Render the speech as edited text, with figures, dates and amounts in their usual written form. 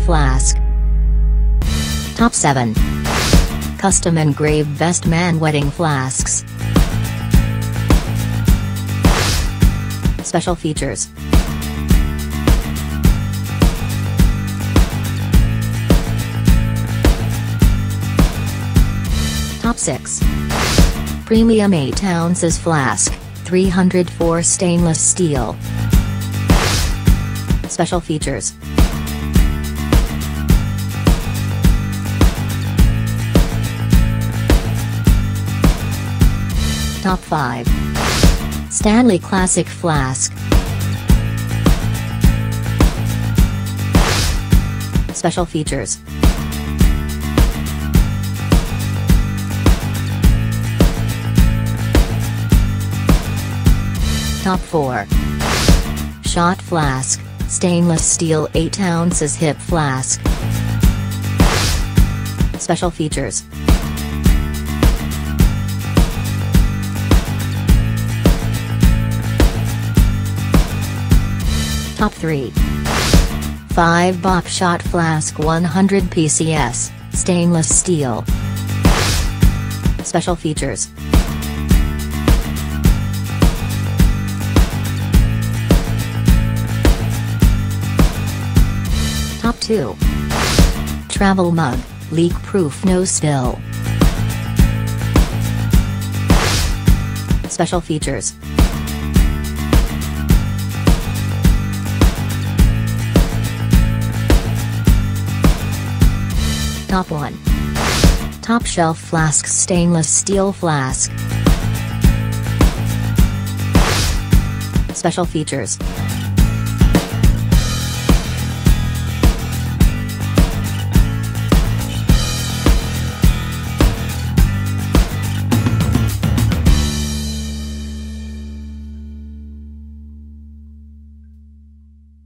flask. Top 7. Custom engraved best man wedding flasks. Special features. Top 6. Premium 8 ounces flask, 304 stainless steel. Special features. Top 5. Stanley Classic Flask. Special features. Top 4. Shot Flask, stainless steel 8 ounces hip flask. Special features. Top 3. 5 Bop Shot Flask 100 PCS, stainless steel. Special features. Top 2. Travel Mug, leak-proof no spill. Special features. Top 1. Top Shelf Flask stainless steel flask. Special features.